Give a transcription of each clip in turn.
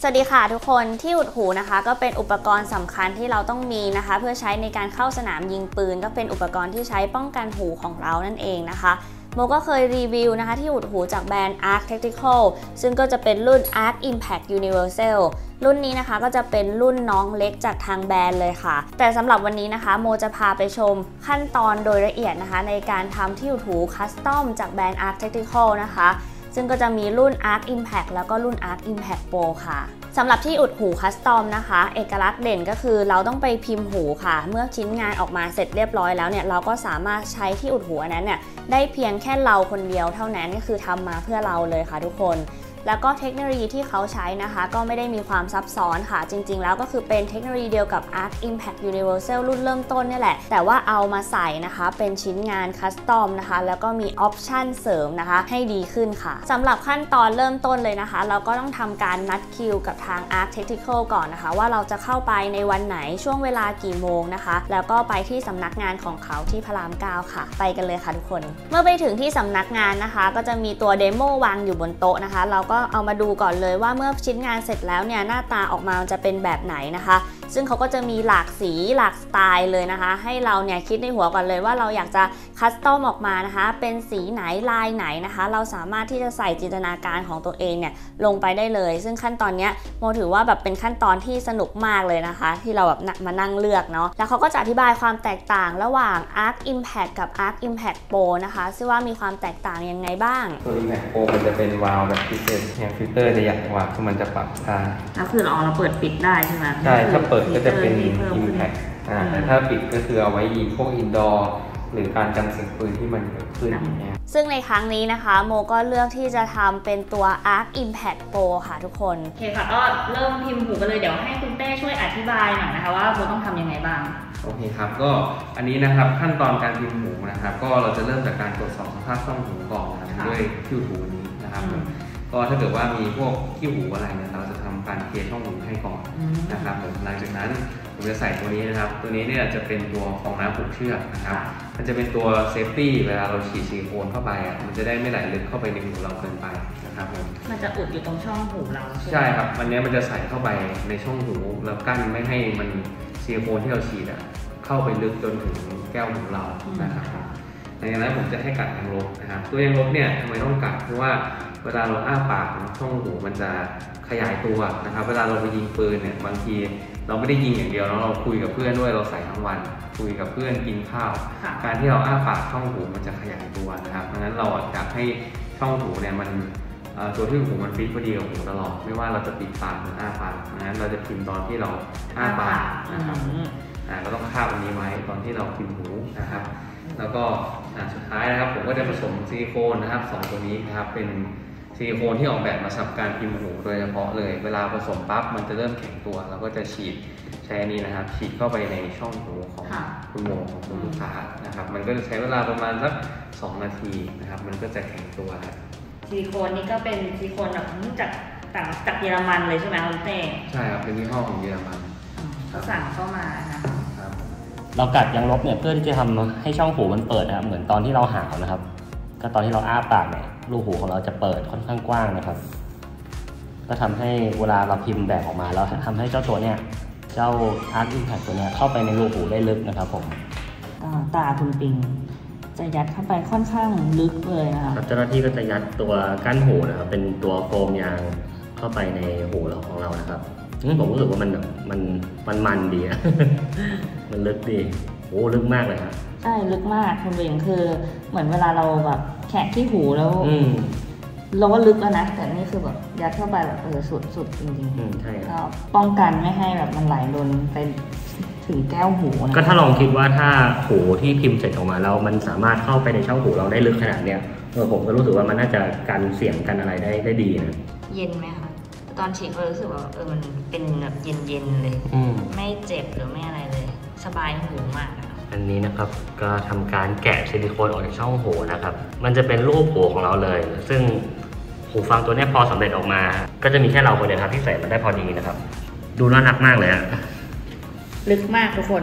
สวัสดีค่ะทุกคนที่อุดหูนะคะก็เป็นอุปกรณ์สำคัญที่เราต้องมีนะคะเพื่อใช้ในการเข้าสนามยิงปืนก็เป็นอุปกรณ์ที่ใช้ป้องกันหูของเรานั่นเองนะคะโมก็เคยรีวิวนะคะที่อุดหูจากแบรนด์ ARC Tactical ซึ่งก็จะเป็นรุ่น ARC Impact Universal รุ่นนี้นะคะก็จะเป็นรุ่นน้องเล็กจากทางแบรนด์เลยค่ะแต่สำหรับวันนี้นะคะโมจะพาไปชมขั้นตอนโดยละเอียดนะคะในการทำที่อุดหูคัสตอมจากแบรนด์ ARC Tactical นะคะซึ่งก็จะมีรุ่น ARC Impact แล้วก็รุ่น ARC Impact Pro ค่ะสำหรับที่อุดหูคัสตอมนะคะเอกลักษณ์เด่นก็คือเราต้องไปพิมพ์หูค่ะเมื่อชิ้นงานออกมาเสร็จเรียบร้อยแล้วเนี่ยเราก็สามารถใช้ที่อุดหูอันนั้นเนี่ยได้เพียงแค่เราคนเดียวเท่านั้นก็คือทำมาเพื่อเราเลยค่ะทุกคนแล้วก็เทคโนโลยีที่เขาใช้นะคะก็ไม่ได้มีความซับซ้อนค่ะจริงๆแล้วก็คือเป็นเทคโนโลยีเดียวกับ ARC Impact Universal รุ่นเริ่มต้นนี่แหละแต่ว่าเอามาใส่นะคะเป็นชิ้นงานคัสตอมนะคะแล้วก็มีออปชั่นเสริมนะคะให้ดีขึ้นค่ะสำหรับขั้นตอนเริ่มต้นเลยนะคะเราก็ต้องทำการนัดคิวกับทาง ARC Tactical ก่อนนะคะว่าเราจะเข้าไปในวันไหนช่วงเวลากี่โมงนะคะแล้วก็ไปที่สำนักงานของเขาที่พระราม 9 ค่ะไปกันเลยค่ะทุกคนเมื่อไปถึงที่สำนักงานนะคะก็จะมีตัวเดโมวางอยู่บนโต๊ะนะคะเราก็เอามาดูก่อนเลยว่าเมื่อชิ้นงานเสร็จแล้วเนี่ยหน้าตาออกมาจะเป็นแบบไหนนะคะซึ่งเขาก็จะมีหลากสีหลากสไตล์เลยนะคะให้เราเนี่ยคิดในหัวก่อนเลยว่าเราอยากจะคัสตอมออกมานะคะเป็นสีไหนลายไหนนะคะเราสามารถที่จะใส่จินตนาการของตัวเองเนี่ยลงไปได้เลยซึ่งขั้นตอนนี้โมถือว่าแบบเป็นขั้นตอนที่สนุกมากเลยนะคะที่เราแบบมานั่งเลือกเนาะแล้วเขาก็จะอธิบายความแตกต่างระหว่าง ARC Impact กับ ARC Impact Pro นะคะซึ่งว่ามีความแตกต่างยังไงบ้างตัว Impact Pro มันจะเป็นวาล์วแบบพิเศษอย่างฟิลเตอร์จะใหญ่กว่าคือมันจะปรับได้แล้วคือเราเปิดปิดได้ใช่ไหมใช่ถ้าเปิดก็จะเป็น Impact แต่ถ้าปิดก็คือเอาไว้ยิงพวกอินดอร์หรือการกันเสียงปืนที่มันเกิดขึ้นอย่างเงี้ยซึ่งในครั้งนี้นะคะโมก็เลือกที่จะทำเป็นตัว ARC Impact Pro ค่ะทุกคนโอเคค่ะก็เริ่มพิมพ์หูกันเลยเดี๋ยวให้คุณเต้ช่วยอธิบายหน่อยนะคะว่าโมต้องทำยังไงบ้างโอเคครับก็อันนี้นะครับขั้นตอนการพิมพ์หูนะครับก็เราจะเริ่มจากการตรวจสอบสภาพช่องหูก่อนด้วยคิ้วหูนี้นะครับก็ถ้าเกิดว่ามีพวกขี้หูอะไรเนี่ยเราจะทำการเคลียร์ช่องหูให้ก่อนนะครับผมหลังจากนั้นผมจะใส่ตัวนี้นะครับตัวนี้เนี่ยจะเป็นตัวฟองน้ำผูกเชือกนะครับมันจะเป็นตัวเซฟตี้เวลาเราฉีดซิลิโคนเข้าไปมันจะได้ไม่ไหลลึกเข้าไปในหูเราเกินไปนะครับผมมันจะอุดอยู่ตรงช่องหูเราใช่ครับวันนี้มันจะใส่เข้าไปในช่องหูแล้วกั้นไม่ให้มันซิลิโคนที่เราฉีดเข้าไปลึกจนถึงแก้วหูเรานะครับหลังจากนั้นผมจะให้กัดยางลบนะครับตัวยางลบเนี่ยทำไมต้องกัดเพราะว่าเวลาเราอ้าปากช่องหูมันจะขยายตัวนะครับเวลาเราไปยิงปืนเนี่ยบางทีเราไม่ได้ยิงอย่างเดียวเราคุยกับเพื่อนด้วยเราใส่ทั้งวันคุยกับเพื่อนกินข้าวการที่เราอ้าปากช่องหูมันจะขยายตัวนะครับดังนั้นเราอยากให้ช่องหูเนี่ยมันตัวที่หูมันฟิตพอดีกับหูตลอดไม่ว่าเราจะปิดปากหรืออ้าปากดังนั้นเราจะพิมพ์ตอนที่เราอ้าปากนะครับเราต้องคาบอันนี้ไว้ตอนที่เราพิมพ์หูนะครับแล้วก็สุดท้ายนะครับผมก็จะผสมซิลิโคนนะครับ2ตัวนี้นะครับเป็นซิลิโคนที่ออกแบบมาสำหรับการพิมพ์หูโดยเฉพาะเลยเวลาผสมปั๊บมันจะเริ่มแข็งตัวเราก็จะฉีดใช้อันนี้นะครับฉีดเข้าไปในช่องหูของคุณโมของคุณลูกค้านะครับมันก็จะใช้เวลาประมาณสัก2 นาทีนะครับมันก็จะแข็งตัวแล้วซิลิโคนนี่ก็เป็นซิลิโคนแบบจากเยอรมันเลยใช่ไหมคุณเต้ใช่ครับเป็นยี่ห้อของเยอรมันเขาสั่งเข้ามานะคะเรากัดยางลบเนี่ยเพื่อที่จะทำให้ช่องหูมันเปิดนะครับเหมือนตอนที่เราหาวนะครับก็ตอนที่เราอ้าปากเนี่ยรูหูของเราจะเปิดค่อนข้างกว้างนะครับก็ทำให้เวลาเราพิมพ์แบบออกมาแล้วทำให้เจ้าตัวเนี่ยเจ้า ARC Impact ตัวนี้เข้าไปในรูหูได้ลึกนะครับผมตาคุณปิงจะยัดเข้าไปค่อนข้างลึกเลยนะคะเจ้าหน้าที่ก็จะยัดตัวกั้นหูนะครับเป็นตัวโฟมยางเข้าไปในหูของเรานะครับผมรู้สึกว่ามันดีอะ มันลึกดีโอ้ลึกมากเลยครับใช่ลึกมากคุณเบงคือเหมือนเวลาเราแบบแคะที่หูแล้วเราว่าลึกแล้วนะแต่นี่คือแบบยัดเข้าไปแบบสุดจริงๆใช่ครับป้องกันไม่ให้แบบมันไหลลนไปถึงแก้วหูนะก็ถ้าลองคิดว่าถ้าหูที่พิมพ์เสร็จออกมาแล้วมันสามารถเข้าไปในช่องหูเราได้ลึกขนาดเนี้ยผมก็รู้สึกว่ามันน่าจะกันเสียงกันอะไรได้ดีนะเย็นไหมคะตอนฉีดก็รู้สึกว่ามันเป็นแบบเย็นเลยไม่เจ็บหรือไม่อะไรเลยสบายหูมากอันนี้นะครับก็ทำการแกะซิลิโคนออกจากช่องหูนะครับมันจะเป็นรูปหูของเราเลยซึ่งหูฟังตัวนี้พอสำเร็จออกมาก็จะมีแค่เราคนเดียวครับที่ใส่มันได้พอดีนะครับดูน่ารักมากเลยฮะลึกมากทุกคน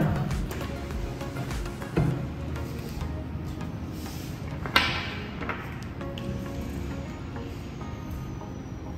ห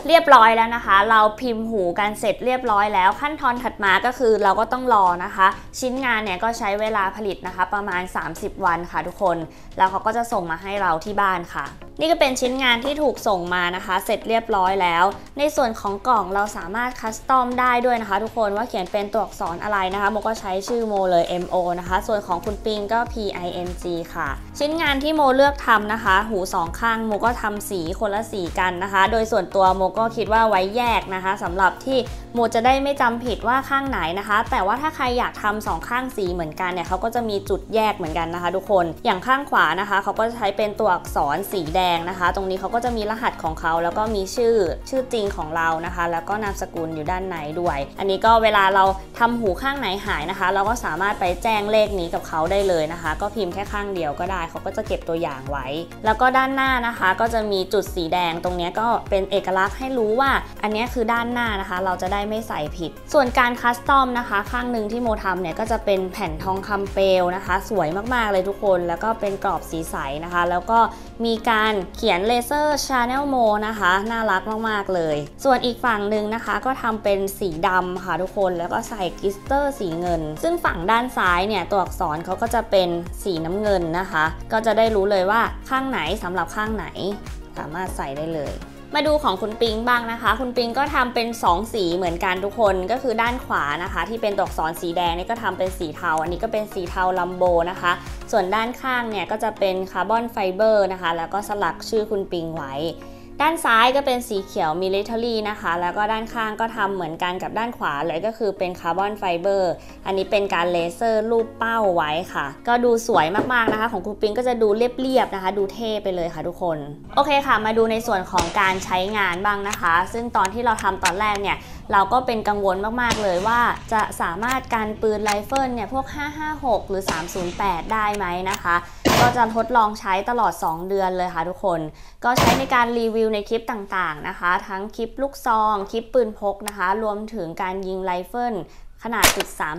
เรียบร้อยแล้วนะคะเราพิมพ์หูกันเสร็จเรียบร้อยแล้วขั้นตอนถัดมาก็คือเราก็ต้องรอนะคะชิ้นงานเนี่ยก็ใช้เวลาผลิตนะคะประมาณ30วันค่ะทุกคนแล้วเขาก็จะส่งมาให้เราที่บ้านค่ะนี่ก็เป็นชิ้นงานที่ถูกส่งมานะคะเสร็จเรียบร้อยแล้วในส่วนของกล่องเราสามารถคัสตอมได้ด้วยนะคะทุกคนว่าเขียนเป็นตัวอักษรอะไรนะคะโมก็ใช้ชื่อโมเลย MO นะคะส่วนของคุณปิงก็ PING ค่ะชิ้นงานที่โมเลือกทำนะคะหู2ข้างโมก็ทำสีคนละสีกันนะคะโดยส่วนตัวโมก็คิดว่าไว้แยกนะคะสำหรับที่โมจะได้ไม่จำผิดว่าข้างไหนนะคะแต่ว่าถ้าใครอยากทำ2ข้างสีเหมือนกันเนี่ยเขาก็จะมีจุดแยกเหมือนกันนะคะทุกคนอย่างข้างขวานะคะเขาก็จะใช้เป็นตัวอักษรสีแดงนะคะตรงนี้เขาก็จะมีรหัสของเขาแล้วก็มีชื่อจริงของเรานะคะแล้วก็นามสกุลอยู่ด้านในด้วยอันนี้ก็เวลาเราทำหูข้างไหนหายนะคะเราก็สามารถไปแจ้งเลขนี้กับเขาได้เลยนะคะก็พิมพ์แค่ข้างเดียวก็ได้เขาก็จะเก็บตัวอย่างไว้แล้วก็ด้านหน้านะคะก็จะมีจุดสีแดงตรงนี้ก็เป็นเอกลักษณ์ให้รู้ว่าอันนี้คือด้านหน้านะคะเราจะได้ไม่ใส่ผิดส่วนการคัสตอมนะคะข้างหนึ่งที่โมทำเนี่ยก็จะเป็นแผ่นทองคำเปลวนะคะสวยมากๆเลยทุกคนแล้วก็เป็นกรอบสีใสนะคะแล้วก็มีการเขียนเลเซอร์ Channel Mode นะคะน่ารักมากๆเลยส่วนอีกฝั่งหนึ่งนะคะก็ทำเป็นสีดำค่ะทุกคนแล้วก็ใส่กลิสเตอร์สีเงินซึ่งฝั่งด้านซ้ายเนี่ยตัวอักษรเขาก็จะเป็นสีน้ำเงินนะคะก็จะได้รู้เลยว่าข้างไหนสำหรับข้างไหนสามารถใส่ได้เลยมาดูของคุณปิงบ้างนะคะคุณปิงก็ทำเป็น2สีเหมือนกันทุกคนก็คือด้านขวานะคะที่เป็นตัวอักษรสีแดงนี่ก็ทำเป็นสีเทาอันนี้ก็เป็นสีเทาลัมโบนะคะส่วนด้านข้างเนี่ยก็จะเป็นคาร์บอนไฟเบอร์นะคะแล้วก็สลักชื่อคุณปิงไว้ด้านซ้ายก็เป็นสีเขียว Military นะคะแล้วก็ด้านข้างก็ทำเหมือนกันกับด้านขวาเลยก็คือเป็นคาร์บอนไฟเบอร์อันนี้เป็นการเลเซอร์รูปเป้าไว้ค่ะก็ดูสวยมากๆนะคะของคุณปิงก็จะดูเรียบๆนะคะดูเท่ไปเลยค่ะทุกคนโอเคค่ะมาดูในส่วนของการใช้งานบ้างนะคะซึ่งตอนที่เราทำตอนแรกเนี่ยเราก็เป็นกังวลมากๆเลยว่าจะสามารถกันปืนไรเฟิลเนี่ยพวก556หรือ308ได้ไหมนะคะก็จะทดลองใช้ตลอด2เดือนเลยค่ะทุกคนก็ใช้ในการรีวิวในคลิปต่างๆนะคะทั้งคลิปลูกซองคลิปปืนพกนะคะรวมถึงการยิงไรเฟิลขนาด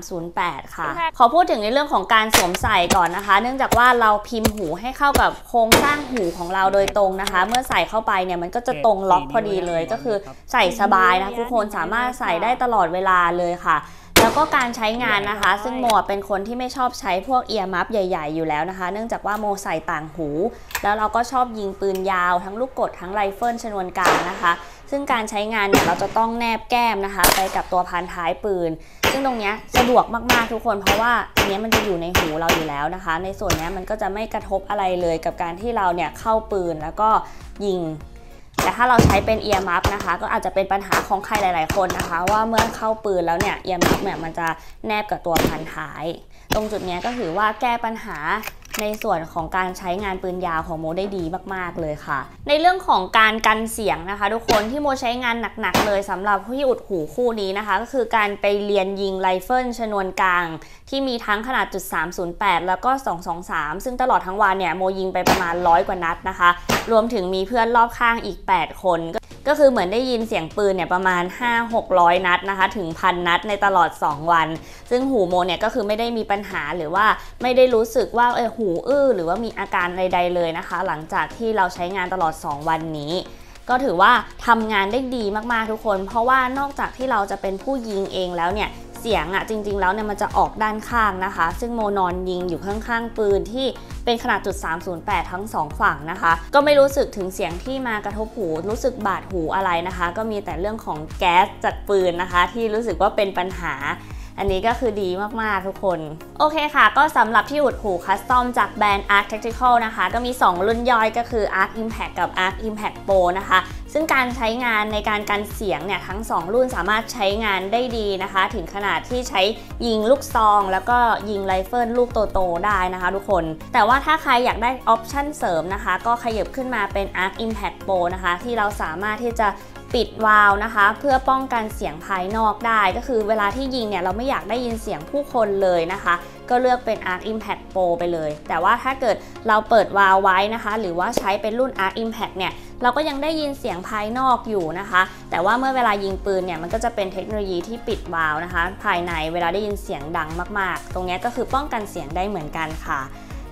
.308ค่ะขอพูดถึงในเรื่องของการสวมใส่ก่อนนะคะเนื่องจากว่าเราพิมพ์หูให้เข้ากับโครงสร้างหูของเราโดยตรงนะคะเมื่อใส่เข้าไปเนี่ยมันก็จะตรงล็อกพอดีเลยก็คือใส่สบายนะทุกคนสามารถใส่ได้ตลอดเวลาเลยค่ะแล้วก็การใช้งานนะคะซึ่งโมเป็นคนที่ไม่ชอบใช้พวกเอียร์มัฟใหญ่ๆอยู่แล้วนะคะเนื่องจากว่าโมใส่ต่างหูแล้วเราก็ชอบยิงปืนยาวทั้งลูกกดทั้งไรเฟิลชนวนกลางนะคะซึ่งการใช้งานเนี่ยเราจะต้องแนบแก้มนะคะไปกับตัวพันท้ายปืนซึ่งตรงนี้สะดวกมากๆทุกคนเพราะว่าอันนี้มันจะอยู่ในหูเราอยู่แล้วนะคะในส่วนนี้มันก็จะไม่กระทบอะไรเลยกับการที่เราเนี่ยเข้าปืนแล้วก็ยิงแต่ถ้าเราใช้เป็นเอียร์มัฟนะคะก็อาจจะเป็นปัญหาของใครหลายๆคนนะคะว่าเมื่อเข้าปืนแล้วเนี่ยเอียร์มัฟเนี่ยมันจะแนบกับตัวพันท้ายตรงจุดนี้ก็ถือว่าแก้ปัญหาในส่วนของการใช้งานปืนยาวของโมได้ดีมากๆเลยค่ะในเรื่องของการกันเสียงนะคะทุกคนที่โมใช้งานหนักๆเลยสำหรับผู้ที่อุดหูคู่นี้นะคะก็คือการไปเรียนยิงไรเฟิลชนวนกลางที่มีทั้งขนาด.308แล้วก็223ซึ่งตลอดทั้งวันเนี่ยโมยิงไปประมาณ100 กว่านัดนะคะรวมถึงมีเพื่อนรอบข้างอีก8 คนก็คือเหมือนได้ยินเสียงปืนเนี่ยประมาณ500-600 นัดนะคะถึง1,000 นัดในตลอด2 วันซึ่งหูโมเนี่ยก็คือไม่ได้มีปัญหาหรือว่าไม่ได้รู้สึกว่าหูอื้อหรือว่ามีอาการใดๆเลยนะคะหลังจากที่เราใช้งานตลอด2 วันนี้ก็ถือว่าทำงานได้ดีมากๆทุกคนเพราะว่านอกจากที่เราจะเป็นผู้ยิงเองแล้วเนี่ยเสียงจริงๆแล้วเนี่ยมันจะออกด้านข้างนะคะซึ่งโมนอนยิงอยู่ข้างๆปืนที่เป็นขนาด.308ทั้ง2ฝั่งนะคะก็ไม่รู้สึกถึงเสียงที่มากระทบหูรู้สึกบาดหูอะไรนะคะก็มีแต่เรื่องของแก๊สจากปืนนะคะที่รู้สึกว่าเป็นปัญหาอันนี้ก็คือดีมากๆทุกคนโอเคค่ะก็สำหรับที่อุดหูคัสตอมจากแบรนด์ ARC Tactical นะคะก็มี2 รุ่นย่อยก็คือ ARC Impact กับ ARC Impact Pro นะคะซึ่งการใช้งานในการกันเสียงเนี่ยทั้ง2 รุ่นสามารถใช้งานได้ดีนะคะถึงขนาดที่ใช้ยิงลูกซองแล้วก็ยิงไรเฟิลลูกโตๆได้นะคะทุกคนแต่ว่าถ้าใครอยากได้ออปชั่นเสริมนะคะก็ขยับขึ้นมาเป็น ARC Impact Pro นะคะที่เราสามารถที่จะปิดวาล์วนะคะเพื่อป้องกันเสียงภายนอกได้ก็คือเวลาที่ยิงเนี่ยเราไม่อยากได้ยินเสียงผู้คนเลยนะคะก็เลือกเป็น ARC Impact Pro ไปเลยแต่ว่าถ้าเกิดเราเปิดวาล์วไว้นะคะหรือว่าใช้เป็นรุ่น ARC Impact เนี่ยเราก็ยังได้ยินเสียงภายนอกอยู่นะคะแต่ว่าเมื่อเวลายิงปืนเนี่ยมันก็จะเป็นเทคโนโลยีที่ปิดวาล์วนะคะภายในเวลาได้ยินเสียงดังมากๆตรงนี้ก็คือป้องกันเสียงได้เหมือนกันค่ะ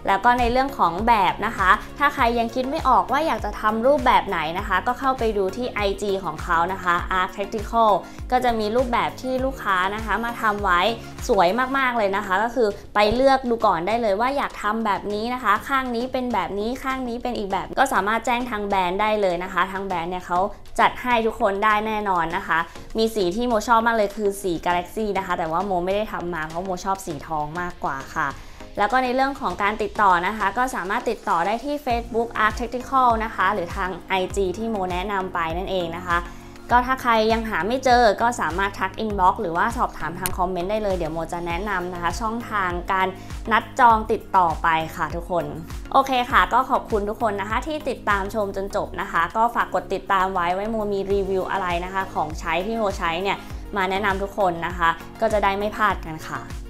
แล้วก็ในเรื่องของแบบนะคะถ้าใครยังคิดไม่ออกว่าอยากจะทำรูปแบบไหนนะคะก็เข้าไปดูที่ IG ของเขานะคะ Architectural ก็จะมีรูปแบบที่ลูกค้านะคะมาทำไว้สวยมากๆเลยนะคะก็คือไปเลือกดูก่อนได้เลยว่าอยากทำแบบนี้นะคะข้างนี้เป็นแบบนี้ข้างนี้เป็นอีกแบบก็สามารถแจ้งทางแบรนด์ได้เลยนะคะทางแบรนด์เนี่ยเขาจัดให้ทุกคนได้แน่นอนนะคะมีสีที่โมชอบมากเลยคือสี Galaxy นะคะแต่ว่าโมไม่ได้ทำมาเพราะโมชอบสีทองมากกว่าค่ะแล้วก็ในเรื่องของการติดต่อนะคะก็สามารถติดต่อได้ที่ Facebook Architectural นะคะหรือทาง IG ที่โมแนะนำไปนั่นเองนะคะก็ถ้าใครยังหาไม่เจอก็สามารถทัก inbox หรือว่าสอบถามทางคอมเมนต์ได้เลยเดี๋ยวโมจะแนะนำนะคะช่องทางการนัดจองติดต่อไปค่ะทุกคนโอเคค่ะก็ขอบคุณทุกคนนะคะที่ติดตามชมจนจบนะคะก็ฝากกดติดตามไว้โมมีรีวิวอะไรนะคะของใช้ที่โมใช้เนี่ยมาแนะนำทุกคนนะคะก็จะได้ไม่พลาดกันค่ะ